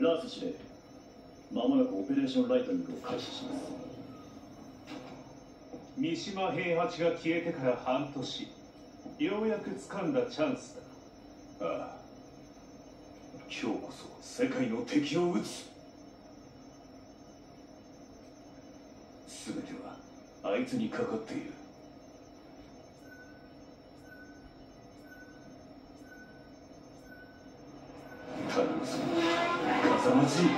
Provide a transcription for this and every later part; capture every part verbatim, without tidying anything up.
ラース司令、まもなくオペレーションライトニングを開始します。 三島平八が消えてから半年、ようやく掴んだチャンスだ。ああ、今日こそ世界の敵を撃つ。全てはあいつにかかっている。頼むぞ、風間じい。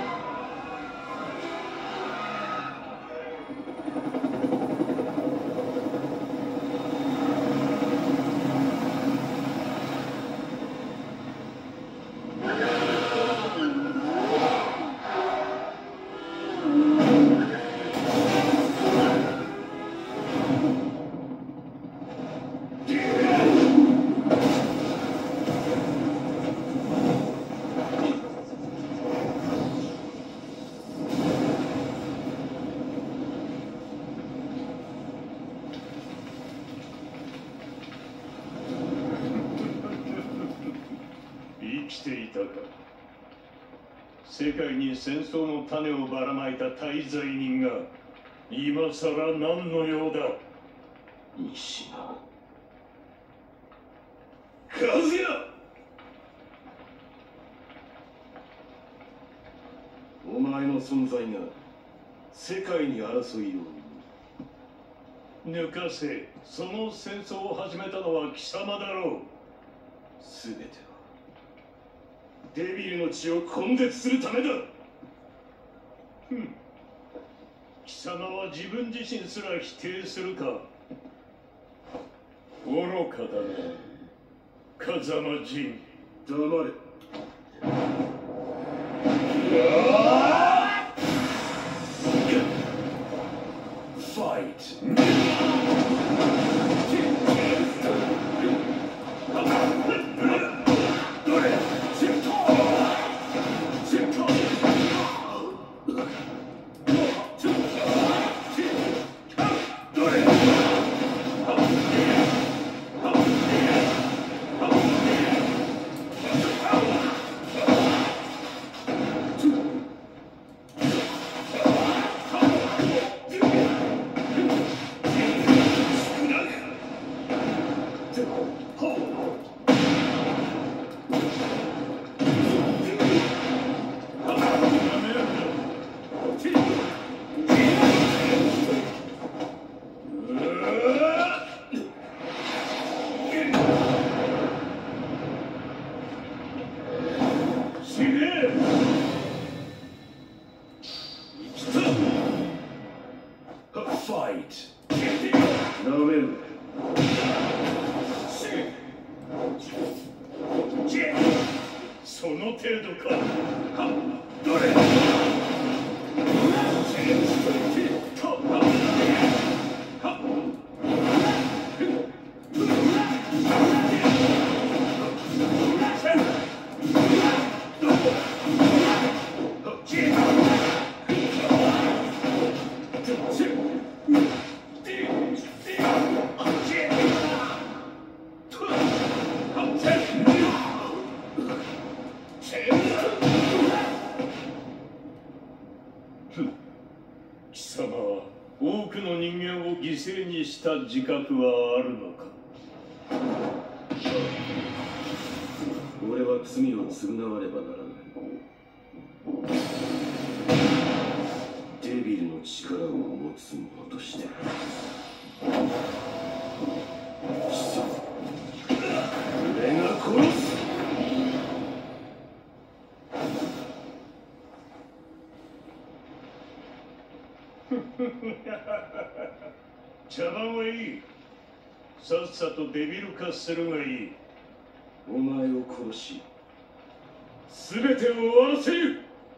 生きていたか。世界に戦争の種をばらまいた大罪人が今さら何の用だ。三島和也、お前の存在が世界に争いを抜かせ。その戦争を始めたのは貴様だろう。全てはデビルの血を根絶するためだ。ふん、貴様は自分自身すら否定するか。愚かだな、風間仁。黙れ。ファイト。その程度か。どれ。貴様は多くの人間を犠牲にした自覚はあるのか。俺は罪を償わねばならない。デビルの力を持つ者として。俺が殺す。茶番はいい。さっさとデビル化するがいい。お前を殺し全てを終わらせる。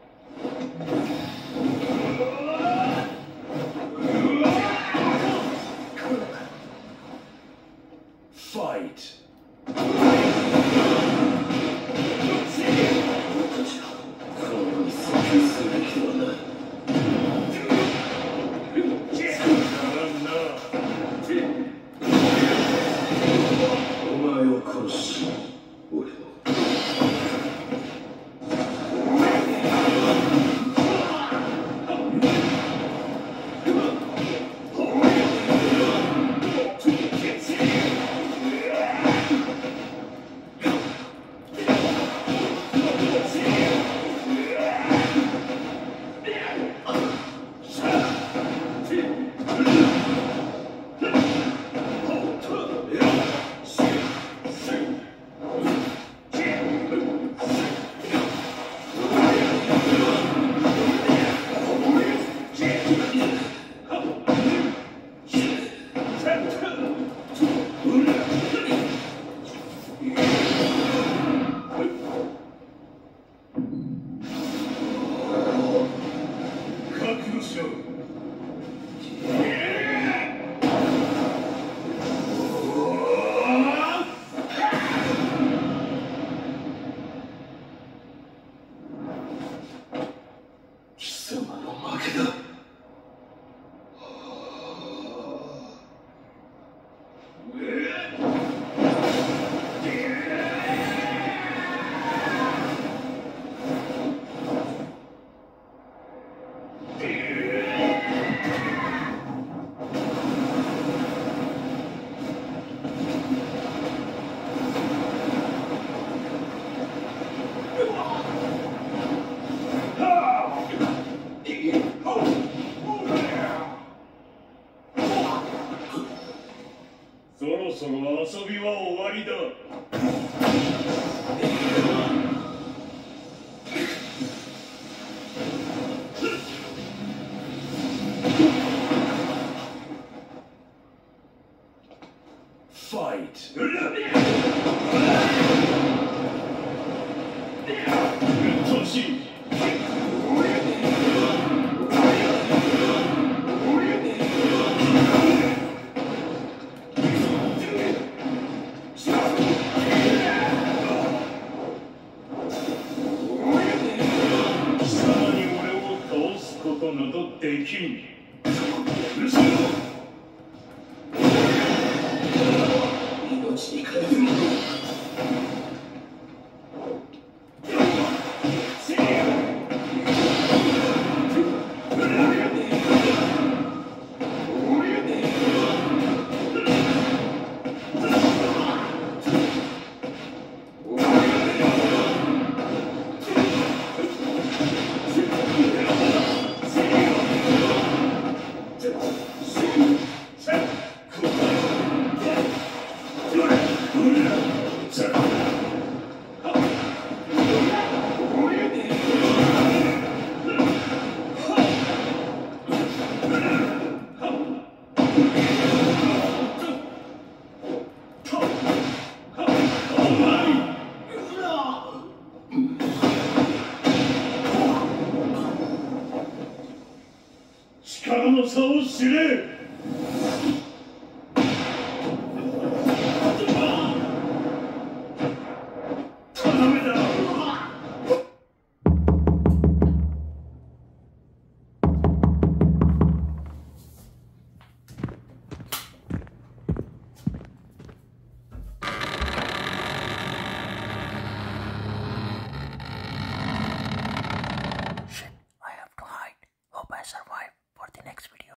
ファイト。俺たちはこの世に存在するべきではない。お前を殺し、俺を。 覚悟しろ。貴様の負けだ。そろそろ遊びは終わりだ。ファイト。うっとうしい。ことなどできん。許せろ。命に代えるもの。力の差を知れ。